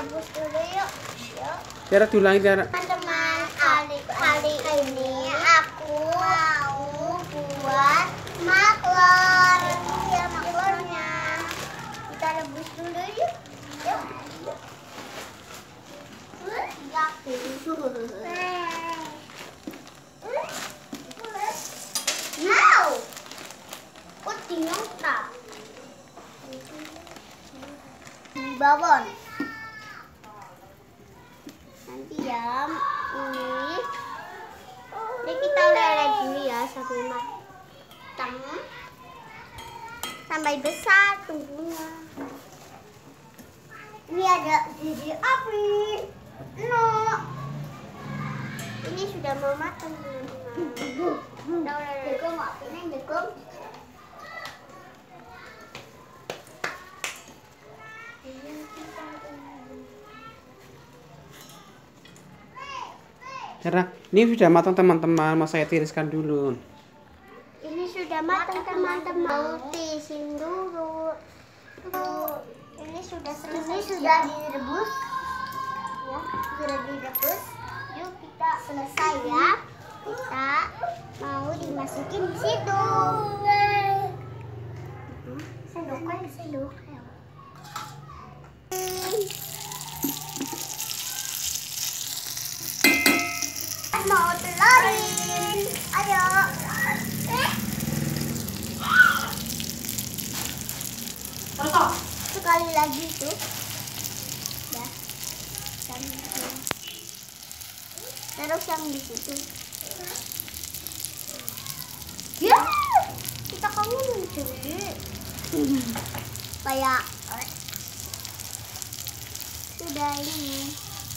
rebus dulu yuk. Tiara diulangi Tiara. Teman-teman, kali ini aku mau buat maklor. Ini ya maklornya. Kita rebus dulu yuk. Wow, kok tinggal tak? Bawon. Nanti ya, ini kita leleh dulu ya sampai matang, sampai besar tunggunya. Ini ada di api. No. Ini sudah mau matang teman-teman. Jagung, apinya jagung. Tiara, ini sudah matang teman-teman. Mau saya tiriskan dulu. Ini sudah matang teman-teman. Mau tirisin dulu. Ini sudah selesai. Ini sudah direbus. Ya, sudah direbus. Yuk kita selesai ya. Kita mau dimasukin di situ. Sendok. Mau telorin. Ayo. Sekali lagi tuh. Ya. Terus yang di situ. Ya. Kita kangen cuy. Kayak sudah ini.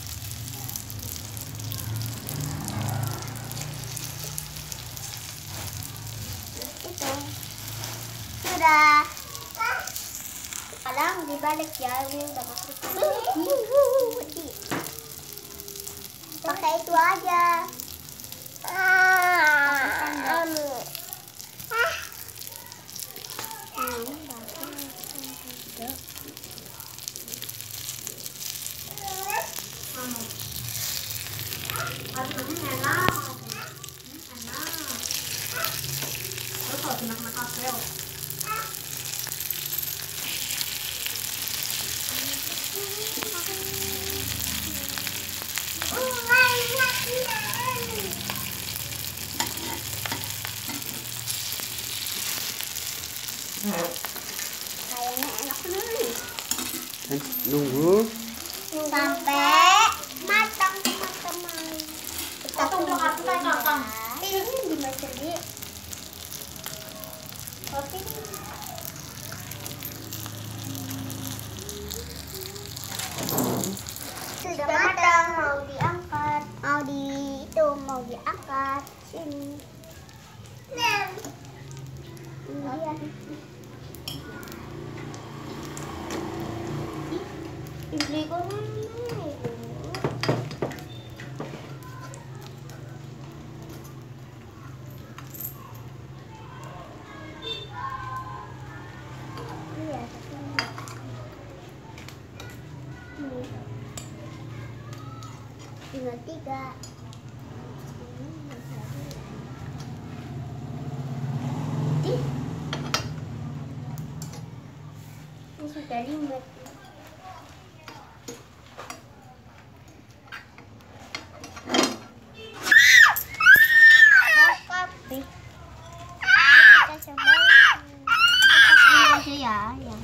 Itu sudah. Sekarang dibalik ya, ini udah masuk. Pakai itu aja. Kayaknya enak nih. Nunggu Sampai matang teman-teman. Kita tunggu ya. Ini dimasak di. Oke. Sudah matang, mau diangkat. Mau diangkat. Sini. Nah. Ini dia. Beli kok tinggal 3. Ini sudah 5. Ya, yang